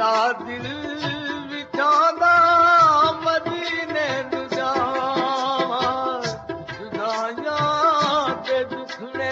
मेरा दिल विचारा मदीने नू जावां, जुदाइयां दे दुखड़े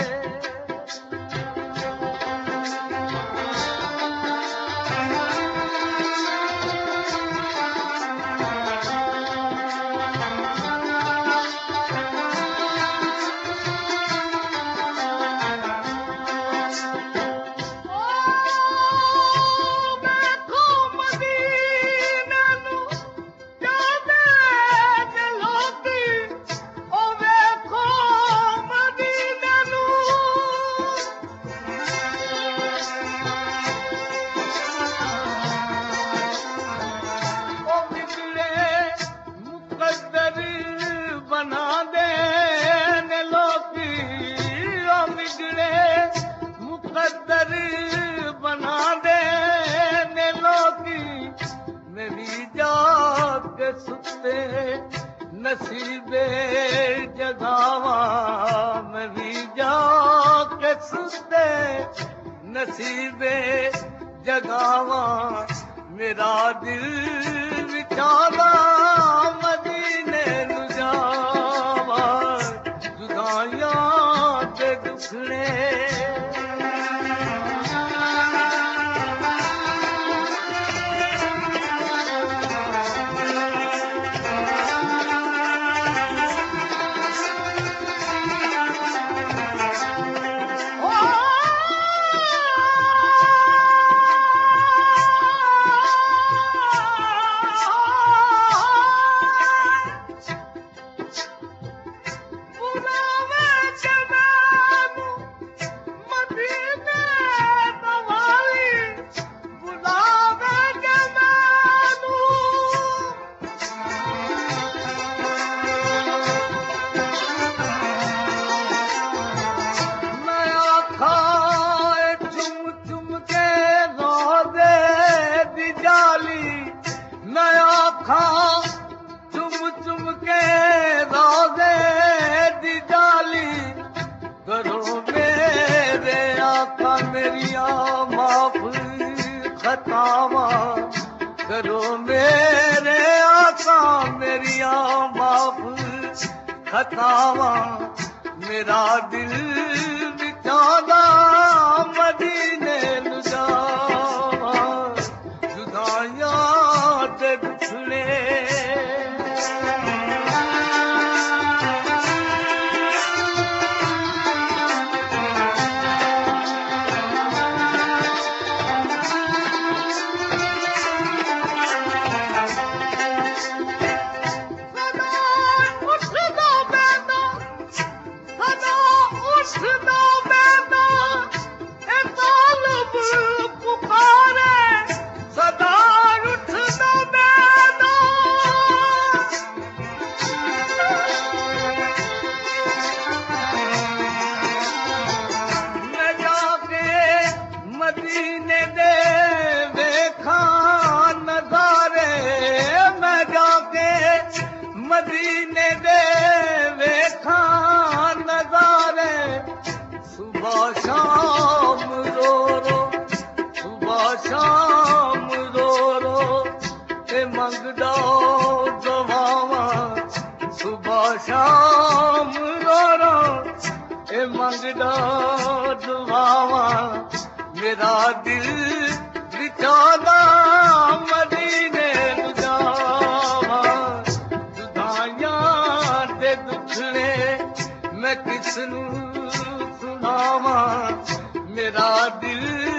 बना दे लोकी, बिगड़े मुकद्दर बना दे लोकी, मेरी जाके सुते नसीबे जगावा, मेरी जाके सुते नसीबे जगावा, मेरा दिल विचारा मदीने नू जावां, जुदाइयां दे दुखड़े खतावां, करो मेरे आका मेरिया माफ खतावां, मेरा दिल विचारा मदीने नू जावां, जुदाइयां दे दुखड़े मदीने दे वेखा नज़ारे, मैं जाके मदीने दे वेखा नज़ारे, सुबह शाम रो रो, सुबह शाम रो रो, ए मंगदा दुआवां, सुबह शाम रो रो, ए मंगदा दुआवां, मेरा दिल विचारा मदीने नू जावां, जुदाइयां दे दुखड़े मैं किसनू सुनावां, मेरा दिल